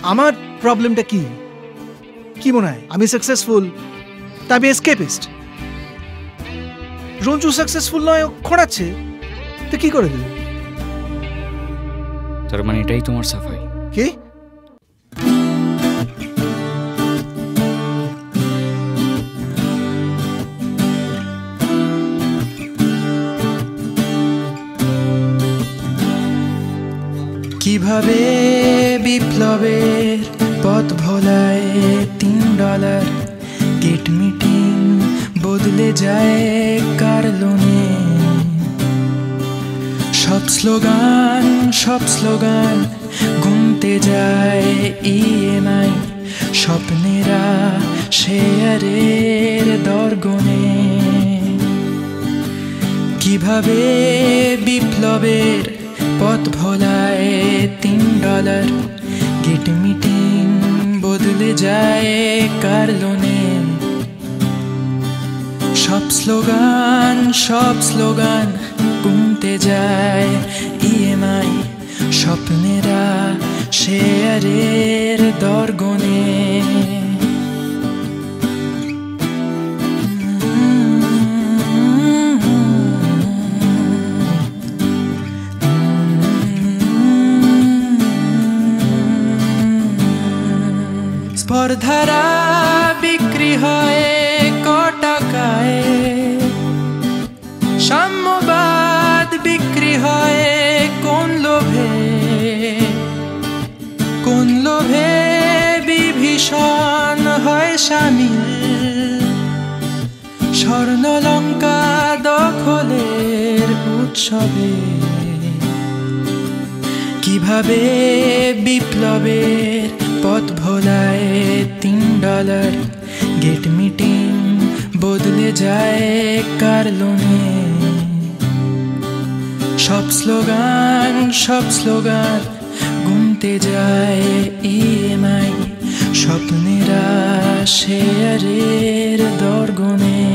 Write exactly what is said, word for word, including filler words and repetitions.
আমার প্রবলেমটা কি কি মনে হয় আমি সাকসেসফুল তা আমি এসকেপিস্ট রঞ্জু সাকসেসফুল নয় খোঁড়াচ্ছে তো কি করে দেবে তার মানে এটাই তোমার সাফাই কি কিভাবে বিপ্লবের পথ ভোলায় তিন ডলার গেট মিটিং বদলে যায় কার লোনে সব স্লোগান সব স্লোগান ঘুমতে যায় ইএমআই স্বপ্নেরা শেয়ারের দর গুনে কিভাবে বিপ্লবের পথ ভোলায় তিন ডলার গেট মিটিং বদলে যায় কার লোনে সব স্লোগান সব স্লোগান কমতে যায় ইএমআই স্বপ্নেরা শেয়ারের দর গুনে স্পর্ধারা বিক্রি হয় ক টাকায় সাম্যবাদ বিক্রি হয় কোন লোভে কোন লোভে বিভীষণ হয় শামিল স্বর্ণলঙ্কা দখলের উৎসবে কিভাবে বিপ্লবের পথ ভোলায় তিন ডলার গেট মিটিং বদলে যায় কার লোনে সব স্লোগান সব স্লোগান ঘুমতে যায় ইএমআই স্বপ্নেরা শেয়ারের দর গুনে